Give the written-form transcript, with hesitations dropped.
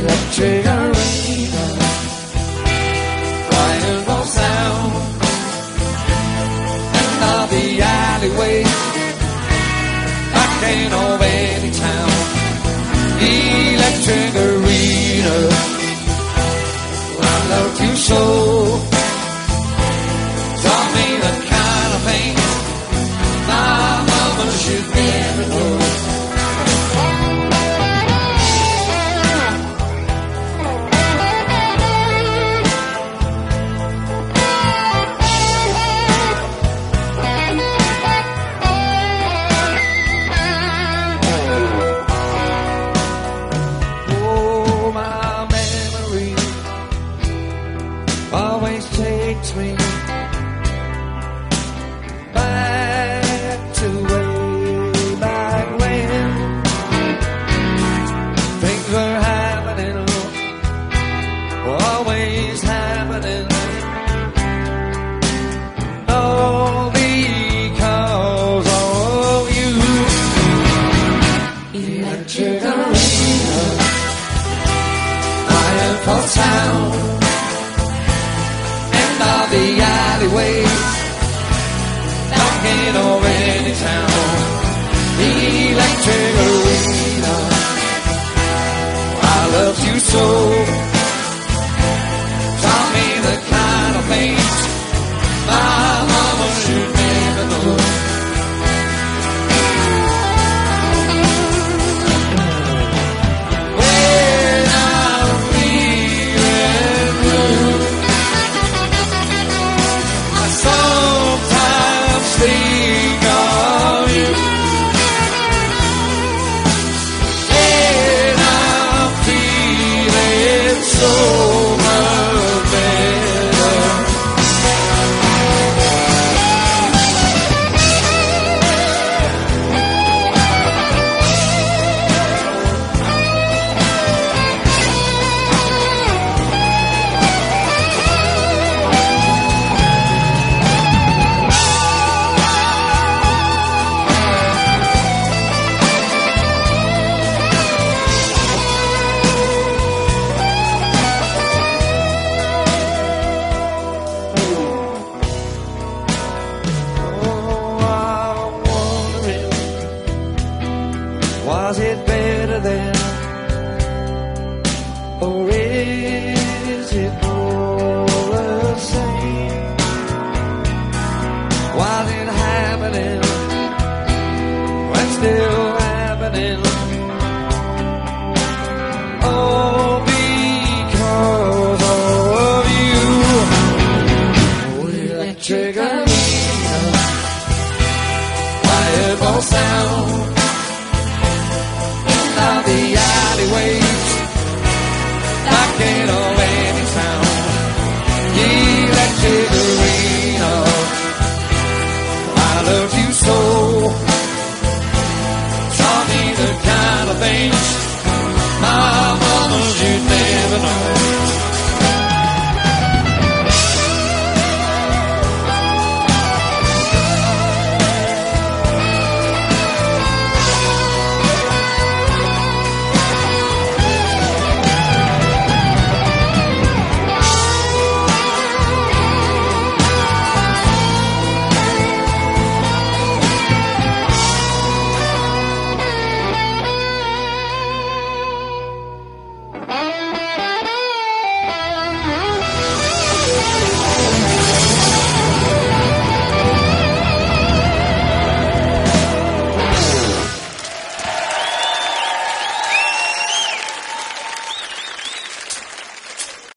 electric arena, crying for sound, and all the alleyways, back in of any town. Electric arena, I love you so. Taught me the kind of things my mama should never know. Oh, my memory always takes me back to way back when things were happening, always happening, all because of you. Electric arena, iron for sound, and all the alleyways, in or any town. Electric arena, I love you so. Taught me the kind of things my mama should never know. When I'm feeling blue, I sometimes think of you. And I'm feeling so much better. Oh, I'm wondering, was it better then, or is